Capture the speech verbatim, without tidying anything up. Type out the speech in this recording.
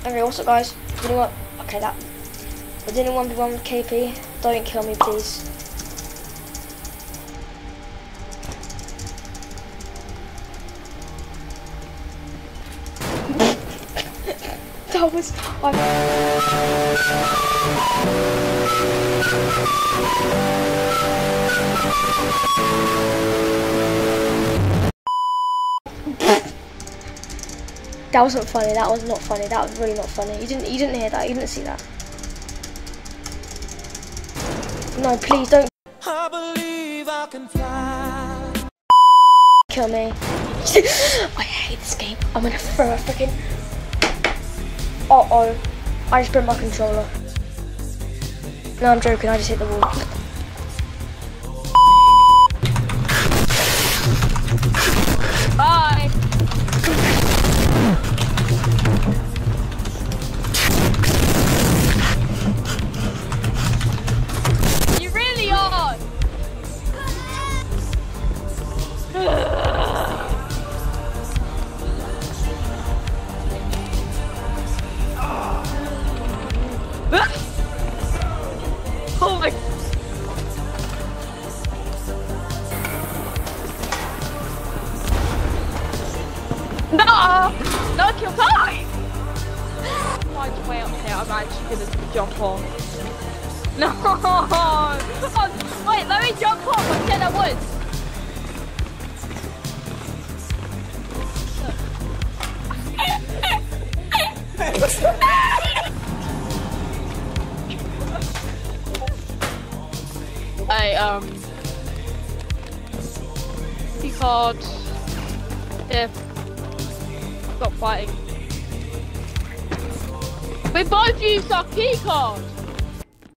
Okay, what's up, guys? Does anyone... Okay, that... Does anyone one with K P? Don't kill me, please. That was... I... That wasn't funny. That was not funny. That was really not funny. You didn't. You didn't hear that. You didn't see that. No, please don't. I believe I can fly. Kill me. I hate this game. I'm gonna throw a freaking. Uh oh. I just broke my controller. No, I'm joking. I just hit the wall. Bye. You really are. Oh my. No! No kill time! Mine's way up here, I'm actually gonna jump on. No! Oh, wait, let me jump off, I said I would! Hey, um... key card... If... Stop fighting. We both used our key card!